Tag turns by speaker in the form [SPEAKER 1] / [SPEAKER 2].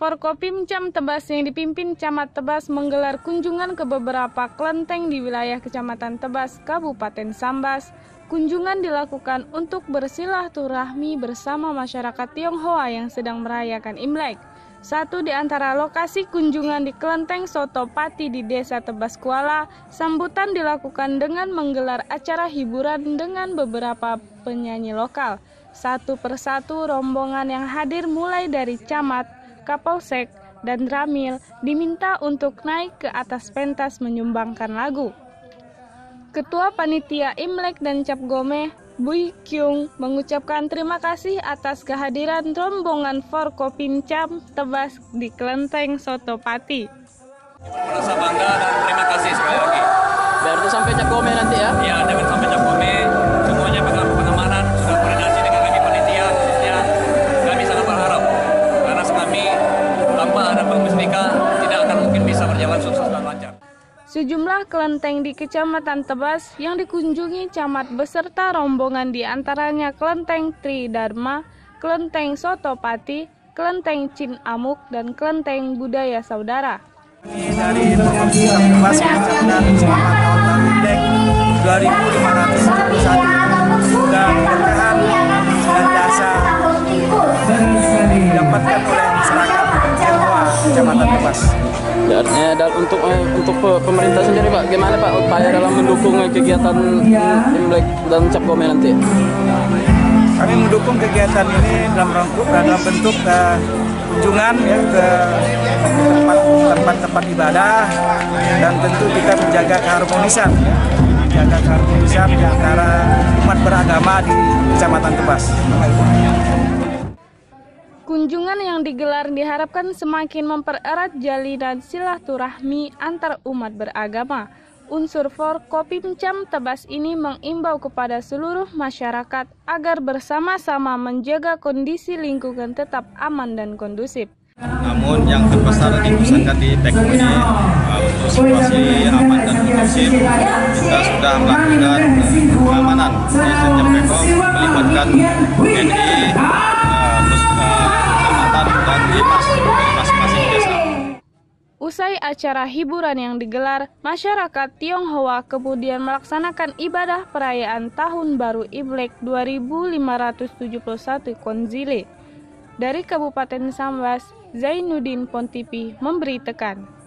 [SPEAKER 1] Forkopimcam Tebas yang dipimpin Camat Tebas menggelar kunjungan ke beberapa kelenteng di wilayah Kecamatan Tebas, Kabupaten Sambas. Kunjungan dilakukan untuk bersilaturahmi bersama masyarakat Tionghoa yang sedang merayakan Imlek. Satu di antara lokasi kunjungan di Kelenteng Sotopati di Desa Tebas Kuala, sambutan dilakukan dengan menggelar acara hiburan dengan beberapa penyanyi lokal. Satu persatu rombongan yang hadir mulai dari camat, Kapolsek, dan Ramil diminta untuk naik ke atas pentas menyumbangkan lagu. Ketua Panitia Imlek dan Cap Gome, Bui Kyung, mengucapkan terima kasih atas kehadiran rombongan Forkopimcam Tebas di Kelenteng Sotopati.
[SPEAKER 2] Merasa bangga dan terima kasih sekali lagi.
[SPEAKER 3] Berarti sampai Cap Gome nanti ya?
[SPEAKER 2] Ya, dengan sampai Cap Gome, semuanya pengamanan sudah koordinasi dengan kami panitia, khususnya kami sangat berharap karena kami tanpa ada Pengmusnika tidak akan mungkin bisa berjalan sukses dan lancar.
[SPEAKER 1] Sejumlah kelenteng di Kecamatan Tebas yang dikunjungi camat beserta rombongan diantaranya Kelenteng Tridharma, Kelenteng Sotopati, Kelenteng Cin Amuk, dan Kelenteng Budaya Saudara.
[SPEAKER 4] Dari Forkopimcam Tebas mengucapkan selamat tahun baru Imlek 2571. Semoga keberkahan senantiasa didapatkan oleh masyarakat Tionghoa Kecamatan Tebas.
[SPEAKER 3] Dan untuk pemerintah sendiri Pak, gimana Pak upaya dalam mendukung kegiatan Imlek dan Cap Gome nanti?
[SPEAKER 4] Kami mendukung kegiatan ini dalam bentuk kunjungan ya, ke tempat-tempat ibadah, dan tentu kita menjaga keharmonisan di antara umat beragama di Kecamatan Tebas.
[SPEAKER 1] Kunjungan yang digelar diharapkan semakin mempererat jalinan silaturahmi antar umat beragama. Unsur Forkopimcam Tebas ini mengimbau kepada seluruh masyarakat agar bersama-sama menjaga kondisi lingkungan tetap aman dan kondusif.
[SPEAKER 5] Namun yang terbesar diusahakan di Peko ini untuk situasi aman dan kondusif, kita sudah melakukan pengamanan di setiap Peko melibatkan TNI, kecamatan dan Dimas masing-masing desa.
[SPEAKER 1] Usai acara hiburan yang digelar, masyarakat Tionghoa kemudian melaksanakan ibadah perayaan Tahun Baru Imlek 2571 Konzile. Dari Kabupaten Sambas, Zainuddin Pontipi memberitakan.